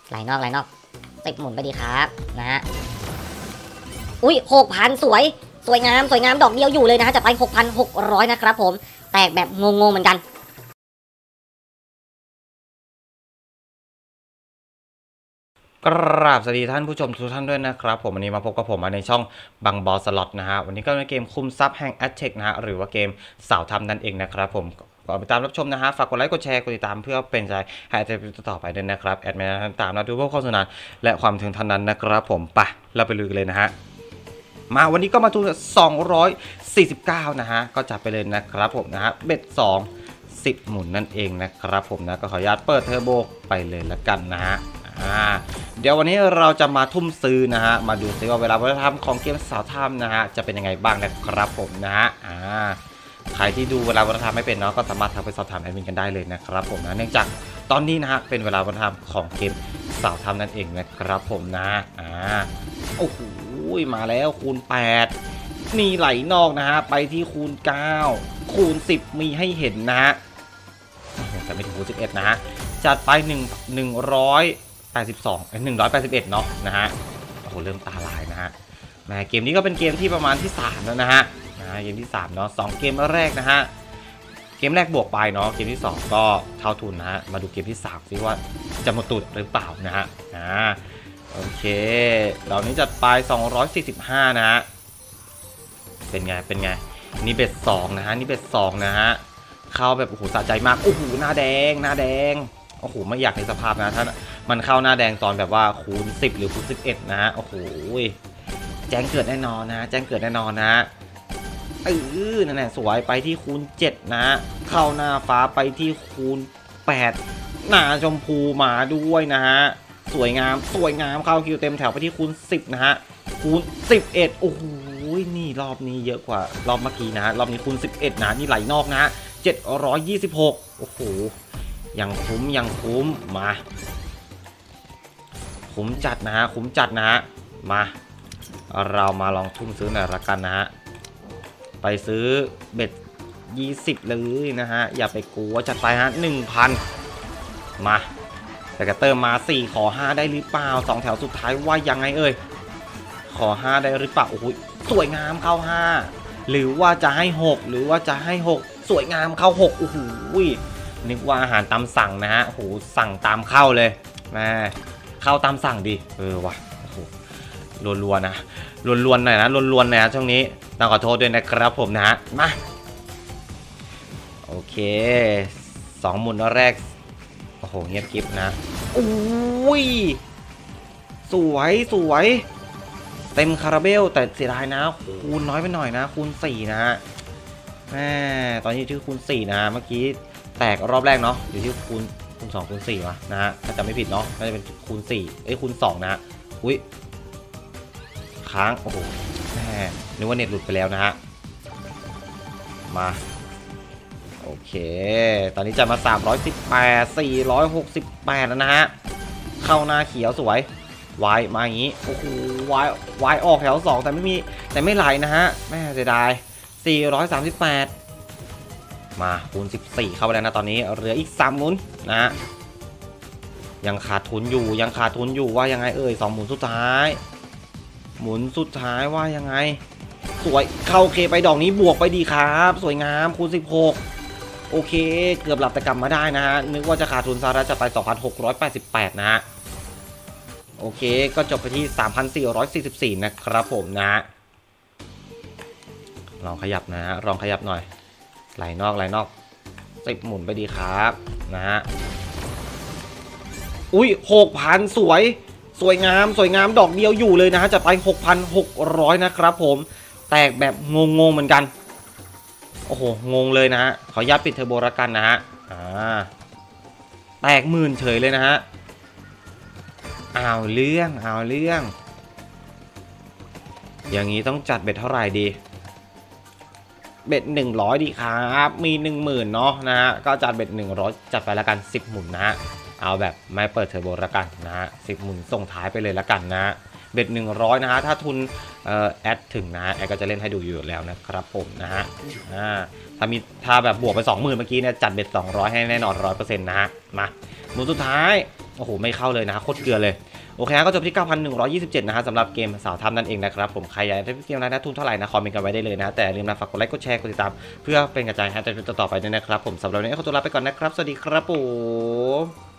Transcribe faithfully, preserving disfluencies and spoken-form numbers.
ไหลนอกไหลนอกติดหมุนไปดีครับนะฮะอุ้ยหกพันสวยสวยงามสวยงามดอกเดียวอยู่เลยนะฮะจะไป หกพันหกร้อย นะครับผมแตกแบบงงๆเหมือนกันกราบสวัสดีท่านผู้ชมทุกท่านด้วยนะครับผมวันนี้มาพบกับผมในช่องบังบอสล็อตนะฮะวันนี้ก็เป็นเกมคุมทรัพย์แห่งแอดเทคนะฮะหรือว่าเกมสาวทำนั่นเองนะครับผมก่อนไปตามรับชมนะฮะฝากกดไลค์กดแชร์กดติดตามเพื่อเป็นใจให้แอดเทคต่อไปด้วยนะครับแอดมินตามนะดูพวกข้อสนานและความถึงทันนั้นนะครับผมไปเราไปลุยกันเลยนะฮะมาวันนี้ก็มาทุนสองร้อยสี่สิบเก้านะฮะก็จับไปเลยนะครับผมนะฮะเบ็ดสองสิบหมุนนั่นเองนะครับผมนะก็ขออนุญาตเปิดเทอร์โบไปเลยละกันนะฮะเดี๋ยววันนี้เราจะมาทุ่มซื้อนะฮะมาดูซิว่าเวลาวัฒนธรรมของเกมสาวถ้ำนะฮะจะเป็นยังไงบ้างนะครับผมนะฮะใครที่ดูเวลาวัฒนธรรมไม่เป็นเนาะก็สามารถทักไปสอบถามแอดมินกันได้เลยนะครับผมนะเนื่องจากตอนนี้นะฮะเป็นเวลาวัฒนธรรมของเกมสาวถ้ำนั่นเองนะครับผมนะอ่าโอ้โหมาแล้วคูณแปดมีไหลนอกนะฮะไปที่คูณเก้าคูณสิบมีให้เห็นนะฮะแต่ไม่ถึงคูณสิบเอ็ดนะฮะจัดไปหนึ่ง หนึ่งร้อยแปดสิบสอง หนึ่งร้อยแปดสิบเอ็ดเนาะนะฮะโอ้โหเริ่มตาลายนะฮะแหมเกมนี้ก็เป็นเกมที่ประมาณที่สามแล้วนะฮะนะเกมที่สามเนาะสองเกมแรกนะฮะเกมแรกบวกไปเนาะเกมที่สองก็เท่าทุนนะฮะมาดูเกมที่สามซิว่าจะหมดตุดหรือเปล่านะฮะอ่าโอเคเหล่านี้จัดไปสองร้อยสี่สิบห้านะฮะเป็นไงเป็นไงนี่เบ็ดสองนะฮะนี่เบ็ดสองนะฮะเข้าแบบโอ้โหสะใจมากโอ้โหหน้าแดงหน้าแดงโอ้โหไม่อยากในสภาพนะถ้ามันเข้าหน้าแดงตอนแบบว่าคูณสิบหรือคูณสิบเอ็ดนะฮะโอ้โหแจ้งเกิดแน่นอนนะแจ้งเกิดแน่นอนนะเออนั่นแหละสวยไปที่คูณเจ็ดนะเข้าหน้าฟ้าไปที่คูณแปดหน้าชมพูมาด้วยนะฮะสวยงามสวยงามเข้าคิวเต็มแถวไปที่คูณสิบนะฮะคูณสิบเอ็ดโอ้โหนี่รอบนี้เยอะกว่ารอบเมื่อกี้นะรอบนี้คูณสิบเอ็ดนะนี่ไหลนอกนะเจ็ดร้อยยี่สิบหกโอ้โหยังคุ้มยังคุ้มมาคุ้มจัดนะฮะคุ้มจัดนะฮะมาเรามาลองทุ่มซื้อหน่อยละกันนะฮะไปซื้อเบ็ดยี่สิบเลยนะฮะอย่าไปกลัวจัดไปฮะ หนึ่งพัน มาแต่กระเติมมาสี่ขอห้าได้หรือเปล่าสองแถวสุดท้ายว่ายังไงเอ่ยขอห้าได้หรือเปล่าโอ้โหสวยงามเข้าห้าหรือว่าจะให้หกหรือว่าจะให้หกสวยงามเข้าหกโอ้โหนึกว่าอาหารตามสั่งนะฮะโอ้โหสั่งตามเข้าเลยแม่เข้าตามสั่งดิเออว่ะโอ้โหรัวๆนะรัวๆหน่อยนะรัวๆหน่อยนะช่วงนี้ต้องขอโทษด้วยนะครับผมนะฮะมาโอเคสองหมุนแรกโอ้โหเงียบกิ๊บนะอุ้ยสวยสวยเต็มคาราเบลแต่เสียดายนะคูณน้อยไปหน่อยนะคูณสี่นะฮะแม่ตอนนี้ชื่อคูณสี่นะเมื่อกี้แตกรอบแรกเนาะอยู่ที่คูณคูณสองคูณสี่วะนะฮะถ้าจำไม่ผิดเนาะน่าจะเป็นคูณสี่เอ้ยคูณสองนะฮะอุ้ยค้างโอ้โหแม่นึกว่าเน็ตหลุดไปแล้วนะฮะมาโอเคตอนนี้จะมาสามร้อยสิบแปด สี่ร้อยหกสิบแปดแล้วนะฮะเข้าหน้าเขียวสวยวายมาอย่างนี้โอ้โหวายวายออกแถวสองแต่ไม่มีแต่ไม่ไหลนะฮะแม่เสียดายสี่ร้อยสามสิบแปดมาคูณสิบสี่เข้าไปแล้วนะตอนนี้เหลืออีกสามหมุนนะฮะยังขาดทุนอยู่ยังขาดทุนอยู่ว่ายังไงเอ่ยสองหมุนสุดท้ายหมุนสุดท้ายว่ายังไงสวยเข้าเคไปดอกนี้บวกไปดีครับสวยงามคูณสิบหกโอเคเกือบหลับแต่กลับมาได้นะฮะนึกว่าจะขาดทุนซาร่าจะไป สองพันหกร้อยแปดสิบแปด นะฮะโอเคก็จบไปที่ สามพันสี่ร้อยสี่สิบสี่ นะครับผมนะลองขยับนะฮะลองขยับหน่อยไหลนอกไหลนอกสิบหมุนไปดีครับนะฮะอุ้ย หกพัน สวยสวยงามสวยงามดอกเดียวอยู่เลยนะฮะจะไป หกพันหกร้อย นะครับผมแตกแบบงงๆเหมือนกันโอ้โหงงเลยนะฮะขออนุญาตปิดเทอร์โบละกันนะฮะอ่าแตกหมื่นเฉยเลยนะฮะเอาเรื่องเอาเรื่องอย่างนี้ต้องจัดเบ็ดเท่าไหร่ดีเบ็ดหนึ่งร้อยดีครับมี หนึ่งหมื่น เนาะนะฮะก็จัดเบ็ดหนึ่งร้อยจัดไปแล้วกันสิบหมุนนะฮะเอาแบบไม่เปิดเทอร์โบละกันนะฮะสิบหมุนส่งท้ายไปเลยละกันนะเบ็ดหนึ่งร้อยนะฮะถ้าทุนเอ่อแอดถึงนะฮะแอดก็จะเล่นให้ดูอยู่แล้วนะครับผมนะฮะอ่าถ้ามีถ้าแบบบวกไป สองหมื่น เมื่อกี้เนี่ยจัดเบ็ดสองร้อยให้แน่นอน ร้อยเปอร์เซ็นต์ นะฮะมาหมุนสุดท้ายโอ้โหไม่เข้าเลยนะโคตรเกลือเลยโอเคก็จบที่ เก้าพันหนึ่งร้อยยี่สิบเจ็ด นะฮะสำหรับเกมสาวถ้ำนั่นเองนะครับผมใครอยากได้เกมอะไรนะทุนเท่าไหร่นะคอมเมนต์กันไว้ได้เลยนะแต่อย่าลืมนะฝากกดไลค์กดแชร์กดติดตามเพื่อเป็นกระจายให้แต่ต่อไปด้วยนะครับผมสำหรับวันนี้ขอตัวลาไปก่อนนะครับสวัสดีครับผม